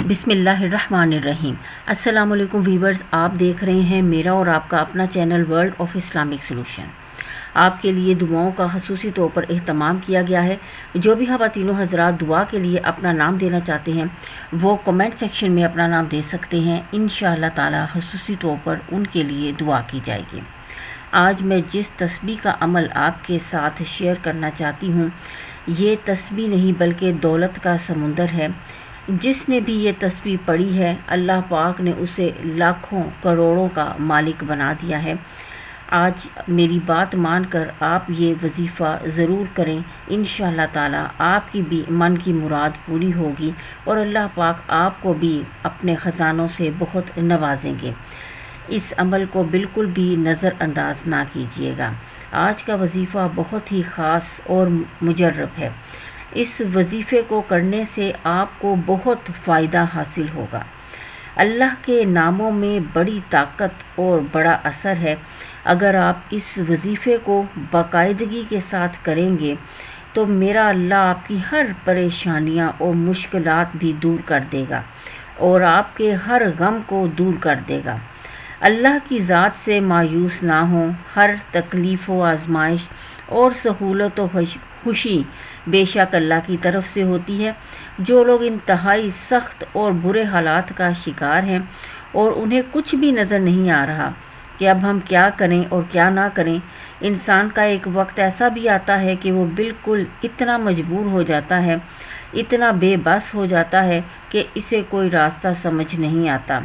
बिस्मिल्लाहिर्रहमानिर्रहीम। अस्सलाम वालेकुम वीवर्स, आप देख रहे हैं मेरा और आपका अपना channel world of Islamic solution. आपके लिए दुआओं का खसूसी तौर पर एहतमाम किया गया है। जो भी ख़वातीनो हज़रात दुआ के लिए अपना नाम देना चाहते हैं वो कमेंट सेक्शन में अपना नाम दे सकते हैं। इंशाअल्लाह ताला खसूसी तौर पर उनके लिए दुआ की जाएगी। आज मैं जिस तस्बीह का अमल आपके साथ शेयर करना चाहती हूँ, ये तस्बीह नहीं बल्कि दौलत का समुंदर है। जिसने भी ये तस्बीह पढ़ी है, अल्लाह पाक ने उसे लाखों करोड़ों का मालिक बना दिया है। आज मेरी बात मानकर आप ये वजीफ़ा ज़रूर करें। इंशाअल्लाह ताला आपकी भी मन की मुराद पूरी होगी और अल्लाह पाक आपको भी अपने ख़जानों से बहुत नवाजेंगे। इस अमल को बिल्कुल भी नज़रअंदाज ना कीजिएगा। आज का वजीफ़ा बहुत ही ख़ास और मुजर्रब है। इस वजीफ़े को करने से आपको बहुत फ़ायदा हासिल होगा। अल्लाह के नामों में बड़ी ताकत और बड़ा असर है। अगर आप इस वजीफ़े को बाकायदगी के साथ करेंगे तो मेरा अल्लाह आपकी हर परेशानियां और मुश्किलात भी दूर कर देगा और आपके हर गम को दूर कर देगा। अल्लाह की ज़ात से मायूस ना हो। हर तकलीफ़ व आजमाइश और सहूलत व खुशी बेशक अल्लाह की तरफ से होती है। जो लोग इंतहाई सख्त और बुरे हालात का शिकार हैं और उन्हें कुछ भी नज़र नहीं आ रहा कि अब हम क्या करें और क्या ना करें, इंसान का एक वक्त ऐसा भी आता है कि वो बिल्कुल इतना मजबूर हो जाता है, इतना बेबस हो जाता है कि इसे कोई रास्ता समझ नहीं आता,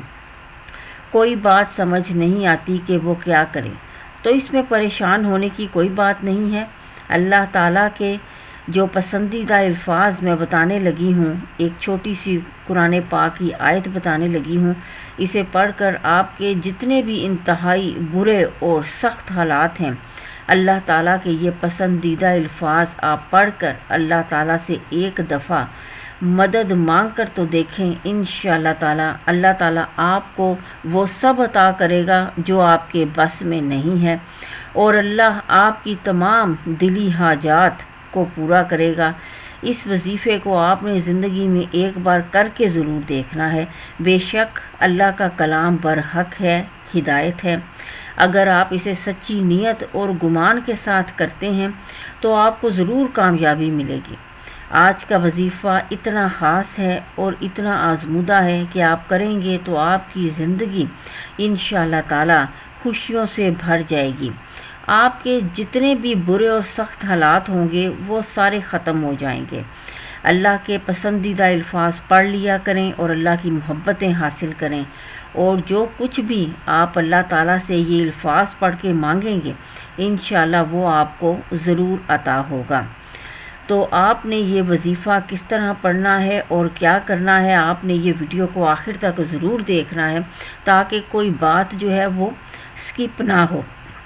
कोई बात समझ नहीं आती कि वो क्या करे। तो इसमें परेशान होने की कोई बात नहीं है। अल्लाह ताला के जो पसंदीदा अल्फाज मैं बताने लगी हूँ, एक छोटी सी कुरान पाक की आयत बताने लगी हूँ। इसे पढ़कर आपके जितने भी इंतहाई बुरे और सख्त हालात हैं, अल्लाह ताला के ये पसंदीदा अल्फाज आप पढ़कर अल्लाह ताला से एक दफ़ा मदद मांग कर तो देखें। इंशाअल्लाह ताला अल्लाह ताला आपको वो सब अता करेगा जो आपके बस में नहीं है और अल्लाह आपकी तमाम दिली हाजात को पूरा करेगा। इस वजीफ़े को आपने ज़िंदगी में एक बार करके ज़रूर देखना है। बेशक अल्लाह का कलाम बरहक है, हिदायत है। अगर आप इसे सच्ची नीयत और गुमान के साथ करते हैं तो आपको ज़रूर कामयाबी मिलेगी। आज का वजीफ़ा इतना ख़ास है और इतना आज़मुदा है कि आप करेंगे तो आपकी ज़िंदगी इंशाअल्लाह ताला खुशियों से भर जाएगी। आपके जितने भी बुरे और सख्त हालात होंगे वो सारे ख़त्म हो जाएंगे। अल्लाह के पसंदीदा अल्फाज पढ़ लिया करें और अल्लाह की मोहब्बतें हासिल करें और जो कुछ भी आप अल्लाह ताला से ये अल्फाज पढ़ के मांगेंगे इंशाअल्लाह वो आपको ज़रूर अता होगा। तो आपने ये वजीफ़ा किस तरह पढ़ना है और क्या करना है, आपने ये वीडियो को आखिर तक ज़रूर देखना है ताकि कोई बात जो है वो स्किप ना हो।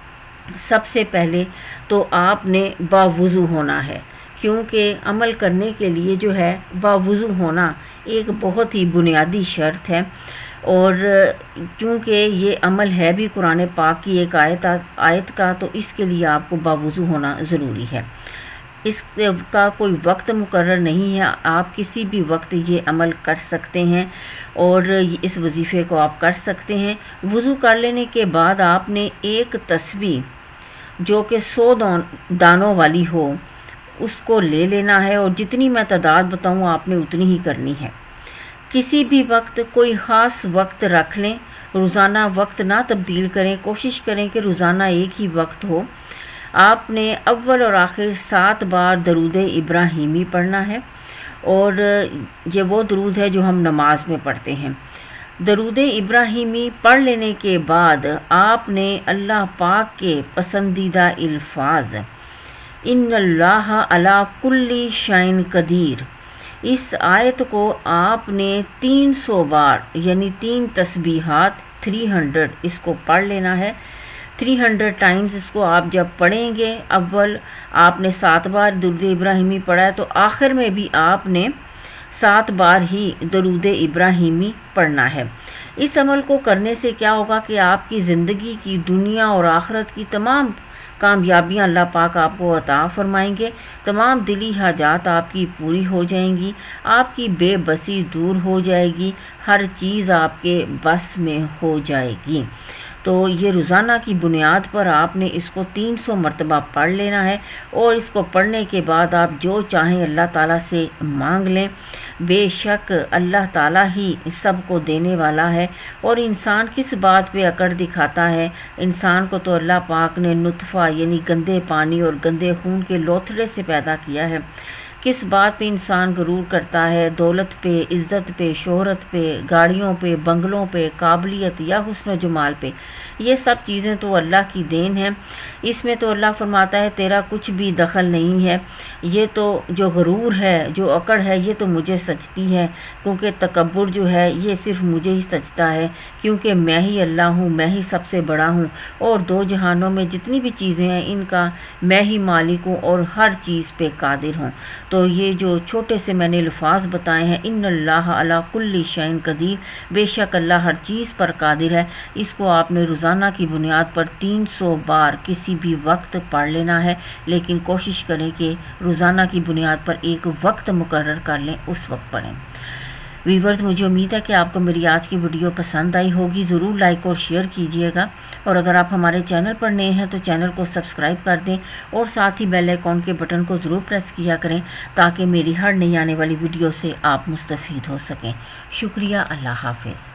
सबसे पहले तो आपने बावुज़ू होना है, क्योंकि अमल करने के लिए जो है बावुज़ू होना एक बहुत ही बुनियादी शर्त है। और क्योंकि ये अमल है भी कुरान पाक की एक आयत का, तो इसके लिए आपको बावुज़ू होना ज़रूरी है। इसका कोई वक्त मुकर्रर नहीं है, आप किसी भी वक्त ये अमल कर सकते हैं और इस वजीफ़े को आप कर सकते हैं। वज़ू कर लेने के बाद आपने एक तस्बीह जो कि 100 दानों वाली हो उसको ले लेना है और जितनी मैं तादाद बताऊँ आपने उतनी ही करनी है। किसी भी वक्त कोई ख़ास वक्त रख लें, रोज़ाना वक्त ना तब्दील करें, कोशिश करें कि रोज़ाना एक ही वक्त हो। आपने अव्वल और आखिर 7 बार दरूद इब्राहिमी पढ़ना है और ये वो दरूद है जो हम नमाज में पढ़ते हैं। दरूद इब्राहिमी पढ़ लेने के बाद आपने अल्लाह पाक के पसंदीदा अल्फाज इन्नल्लाहा अला कुल्ली शैइन कदीर, इस आयत को आपने 300 बार यानी 3 तस्बीहात 300 इसको पढ़ लेना है। 300 टाइम्स इसको आप जब पढ़ेंगे, अव्वल आपने 7 बार दरूद इब्राहिमी पढ़ा है तो आखिर में भी आपने 7 बार ही दरूद इब्राहिमी पढ़ना है। इस अमल को करने से क्या होगा कि आपकी ज़िंदगी की, दुनिया और आखिरत की तमाम کامیابیاں اللہ پاک آپ کو عطا فرمائیں گے، تمام دلی حاجات آپ کی پوری ہو جائیں گی، آپ کی بے بسی دور ہو جائے گی، ہر چیز آپ کے بس میں ہو جائے گی۔ تو یہ روزانہ کی بنیاد پر آپ نے اس کو 300 مرتبہ پڑھ لینا ہے، اور اس کو پڑھنے کے بعد آپ جو چاہیں اللہ تعالیٰ سے مانگ لیں۔ بے شک اللہ تعالیٰ ہی سب کو دینے والا ہے، اور انسان کس بات پہ اکڑ دکھاتا ہے؟ انسان کو تو اللہ پاک نے نطفہ یعنی گندے پانی اور گندے خون کے لوتھڑے سے پیدا کیا ہے۔ کس بات پہ انسان غرور کرتا ہے؟ دولت پہ، عزت پہ، شہرت پہ، گاڑیوں پہ، بنگلوں پہ، قابلیت یا حسن و جمال پہ۔ یہ سب چیزیں تو اللہ کی دین ہیں، اس میں تو اللہ فرماتا ہے تیرا کچھ بھی دخل نہیں ہے۔ یہ تو جو غرور ہے، جو اکڑ ہے، یہ تو مجھے سجتی ہے، کیونکہ تکبر جو ہے یہ صرف مجھے ہی سجتا ہے، کیونکہ میں ہی اللہ ہوں، میں ہی سب سے بڑا ہوں، اور دو جہانوں میں جتنی بھی چیزیں ہیں ان کا میں ہی مالک ہوں اور ہر چیز پہ قادر ہوں۔ تو یہ جو چھوٹے سے میں نے الفاظ بتائے ہیں، ان اللہ علی کل شیء قدیر، بے شک اللہ ہر چیز پر قادر ہے، اس کو آپ نے روزانہ کی بنیاد پر 300 بار کسی بھی وقت پڑھ لینا ہے، لیکن کوشش کریں کہ روزانہ کی بنیاد پر ایک وقت مقرر کر لیں، اس وقت پڑھیں۔ ویورز، مجھے امید ہے کہ آپ کو میری آج کی ویڈیو پسند آئی ہوگی، ضرور لائک اور شیئر کیجئے گا، اور اگر آپ ہمارے چینل پر نئے ہیں تو چینل کو سبسکرائب کر دیں، اور ساتھ ہی بیل آئیکن کے بٹن کو ضرور پریس کیا کریں تاکہ میری ہر نئی آنے والی ویڈیو سے آپ مستفید ہو سکیں۔ شکریہ، اللہ حافظ۔